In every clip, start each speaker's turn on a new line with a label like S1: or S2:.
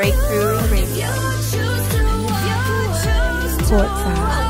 S1: Breakthrough Radio. Portside.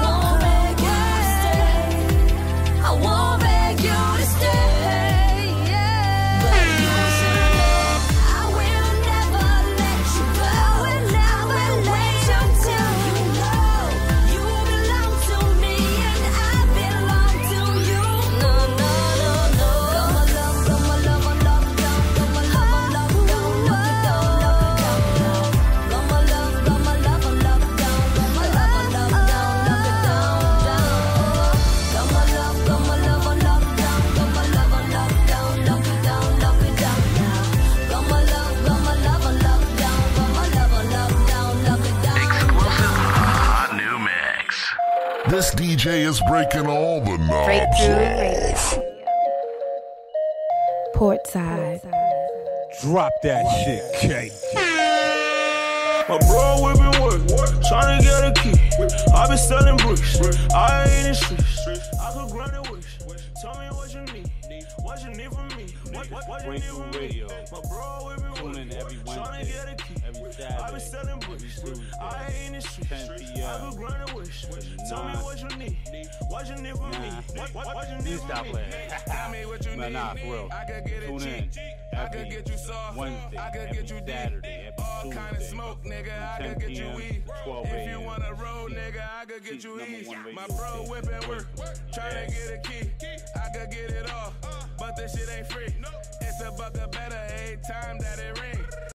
S2: This DJ is breaking all the knobs.
S1: Breakthrough Radio. Portside.
S3: Drop that shit, K.
S4: My bro whipping work, tryna get a key. I been selling bricks, I ain't in the streets. I could grind it wish. Tell me what you need. What you need from me? What you need from me? My bro whipping
S3: Tune in every
S4: work, tryna
S3: Wednesday,
S4: get a key.
S3: every
S4: I been
S3: Saturday,
S4: selling bricks,
S3: every Tuesday,
S4: I ain't in the
S3: 10
S4: streets.
S3: p.m.
S4: I could grind it wish. Tell me what you need. What you need from me? What you need
S3: Stop
S4: from me?
S3: playing.
S4: Tell me what you need.
S3: Nah, for real.
S4: I could get it
S3: Tune
S4: cheap.
S3: in
S4: I could
S3: every
S4: get you soft.
S3: Wednesday,
S4: I could
S3: every
S4: get you deep.
S3: Saturday, every
S4: All kind of
S3: Tuesday,
S4: smoke, nigga. I
S3: from
S4: could
S3: 10
S4: get you
S3: p.m.
S4: weed.
S3: to 12
S4: If you
S3: a.m.
S4: wanna roll, nigga, I could get you
S3: Number
S4: easy.
S3: one radio
S4: My bro
S3: station.
S4: whipping work, tryna get a key. I could get it all, but this shit ain't free. It's $1 better every time that it ring.